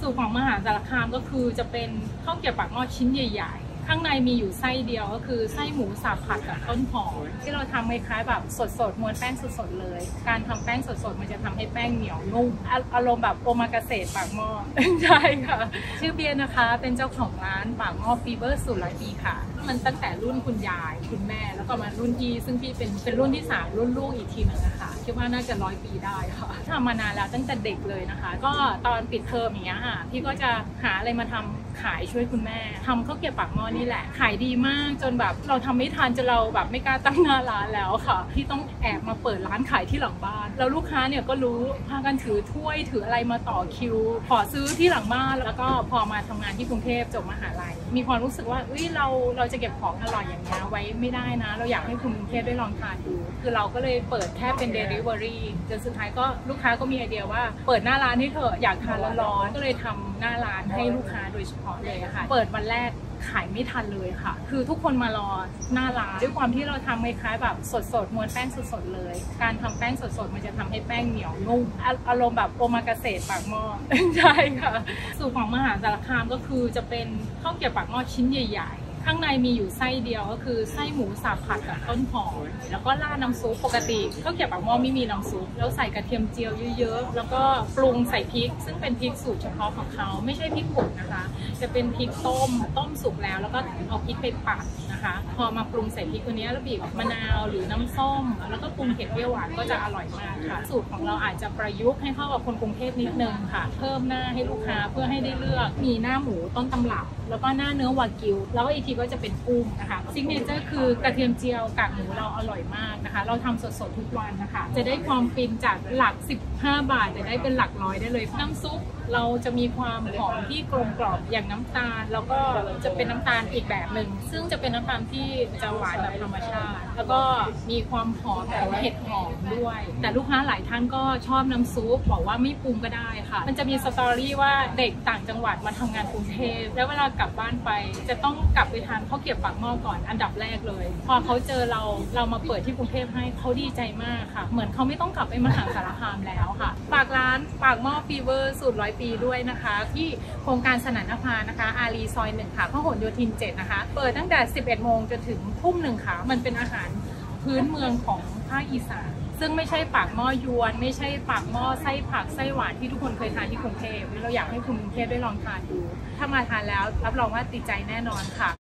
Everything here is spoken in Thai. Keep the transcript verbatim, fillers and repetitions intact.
สูตรของมหาสารคามก็คือจะเป็นข้าวเกรี๊ยวปากหม้อชิ้นใหญ่ๆข้างในมีอยู่ไส้เดียวก็คือไส้หมูสับผัดกับต้นหอมที่เราทำคล้ายๆแบบสดๆม้วนแป้งสดๆเลยการทำแป้งสดๆมันจะทำให้แป้งเหนียวนุ่มอารมณ์แบบโอมากาเสะปากหม้อใช่ค่ะชื่อเบียร์นะคะเป็นเจ้าของร้านปากหม้อฟีเวอร์สูตรร้อยปีค่ะมันตั้งแต่รุ่นคุณยายคุณแม่แล้วก็มารุ่นพี่ซึ่งพี่เป็นเป็นรุ่นที่สามรุ่นลูกอีกทีนึงนะคะคิดว่าน่าจะร้อยปีได้ค่ะทำมานานแล้วตั้งแต่เด็กเลยนะคะก็ตอนปิดเทอมอย่างเงี้ยค่ะพี่ก็จะหาอะไรมาทำขายช่วยคุณแม่ทำข้าวเกรี๊ยวปากหม้อนี่แหละขายดีมากจนแบบเราทำไม่ทันจนเราแบบไม่กล้าตั้งหน้าร้านแล้วค่ะที่ต้องแอบมาเปิดร้านขายที่หลังบ้านแล้วลูกค้าเนี่ยก็รู้พากันถือถ้วยถืออะไรมาต่อคิวขอซื้อที่หลังบ้านแล้วก็พอมาทำงานที่กรุงเทพจบมหาลัยมีความรู้สึกว่าเอ้ยเราเราจะเก็บของอร่อยอย่างเงี้ยไว้ไม่ได้นะเราอยากให้คุณกรุงเทพได้ลองทานดูคือเราก็เลยเปิดแค่เป็น Delivery จนสุดท้ายก็ลูกค้าก็มีไอเดียว่าเปิดหน้าร้านให้เถอะอยากทานร้อนๆก็เลยทำหน้าร้านให้ลูกค้าโดยเฉพาะเลยค่ะเปิดวันแรกขายไม่ทันเลยค่ะคือทุกคนมารอหน้าร้านด้วยความที่เราทำคล้ายๆแบบสดๆม้วนแป้งสดๆเลยการทำแป้งสดๆมันจะทำให้แป้งเหนียวนุ่มอารมณ์แบบโอมากาเสะปากหม้อใช่ค่ะสูตรของมหาสารคามก็คือจะเป็นข้าวเกรี๊ยวปากหม้อชิ้นใหญ่ๆข้างในมีอยู่ไส้เดียวก็คือไส้หมูสับผัดกับต้นหอมแล้วก็ราดน้ำซุปปกติข้าวเกรี๊ยวปากหม้อไม่มีน้ำซุปแล้วใส่กระเทียมเจียวเยอะๆแล้วก็ปรุงใส่พริกซึ่งเป็นพริกสูตรเฉพาะของเขาไม่ใช่พริกป่นนะคะจะเป็นพริกต้มต้มสุกแล้วแล้วก็เอาพริกไปปั่นนะคะพอมาปรุงใส่พริกตัวนี้แล้วบีบมะนาวหรือน้ำส้มแล้วก็ปรุงเผ็ดเปรี้ยวหวานก็จะอร่อยมากค่ะสูตรของเราอาจจะประยุกต์ให้เข้ากับคนกรุงเทพนิดนึงค่ะเพิ่มหน้าให้ลูกค้าเพื่อให้ได้เลือกมีหน้าหมูต้นตำรับแล้วก็หน้าเนื้อวากิวแล้วก็อีกทีก็จะเป็นกุ้งนะคะซิกเนเจอร์คือกระเทียมเจียวกากหมูเราอร่อยมากนะคะเราทำสดๆทุกวันนะคะจะได้ความฟินจากหลักสิบห้าบาทจะได้เป็นหลักร้อยได้เลยน้ำซุปเราจะมีความหอมที่กลมกล่อมอย่างน้ำตาลแล้วก็จะเป็นน้ำตาลอีกแบบหนึ่งซึ่งจะเป็นน้ำตาลที่จะหวานแบบธรรมชาติแล้วก็มีความหอมแบบเห็ดหอมด้วยแต่ลูกค้าหลายท่านก็ชอบน้ำซุปบอกว่าไม่ปรุงก็ได้ค่ะมันจะมีสตอรี่ว่าเด็กต่างจังหวัดมาทำงานกรุงเทพแล้วเวลากลับบ้านไปจะต้องกลับไปทานข้าวเกรี๊ยวปากหม้อก่อนอันดับแรกเลยพอเขาเจอเราเรามาเปิดที่กรุงเทพให้เขาดีใจมากค่ะเหมือนเขาไม่ต้องกลับไปมหาสารคามแล้วค่ะฝากร้านปากหม้อฟีเวอร์สูตรร้อยปีด้วยนะคะที่โครงการสนานนภานะคะอารีซอยหนึ่งค่ะพหลโยธินเจ็ดนะคะเปิดตั้งแต่สิบเอ็ดโมงจนถึงทุ่มหนึ่งค่ะมันเป็นอาหารพื้นเมืองของภาคอีสานซึ่งไม่ใช่ปากหม้อยวนไม่ใช่ปากหม้อไส้ผักไส้หวานที่ทุกคนเคยทานที่กรุงเทพเราอยากให้คุณกรุงเทพได้ลองทานดูถ้ามาทานแล้วรับรองว่าติดใจแน่นอนค่ะ